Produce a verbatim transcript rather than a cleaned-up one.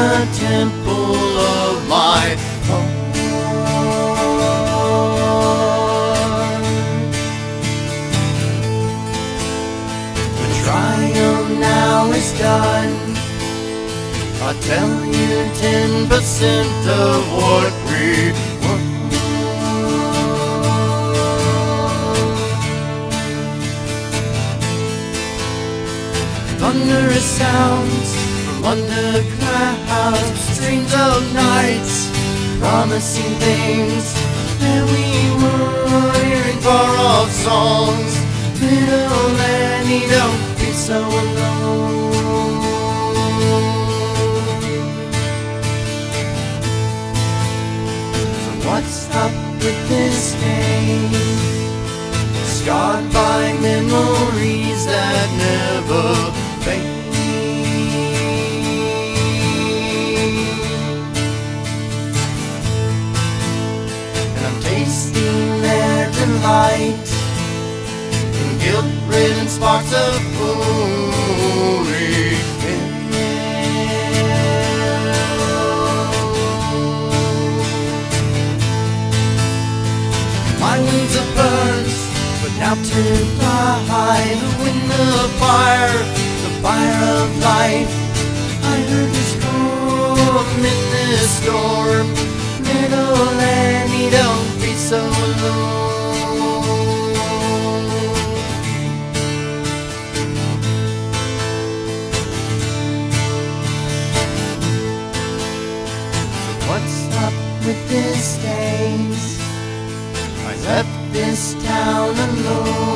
the temple of my heart. The triumph now is done. I'll tell you ten percent of what we won. Thunderous sounds from under clouds, streams of nights, promising things that we were hearing far-off songs. Little Annie, don't be so alone. So what's up with this day? Scarred by memories that never fade. And I'm tasting their delight, and guilt-ridden sparks of holy hell. My wings are burned, but now to fly. The wind of fire, the fire of life. I heard this come in this storm. Little Annie, don't be so alone. What's up with this days? I left this town alone.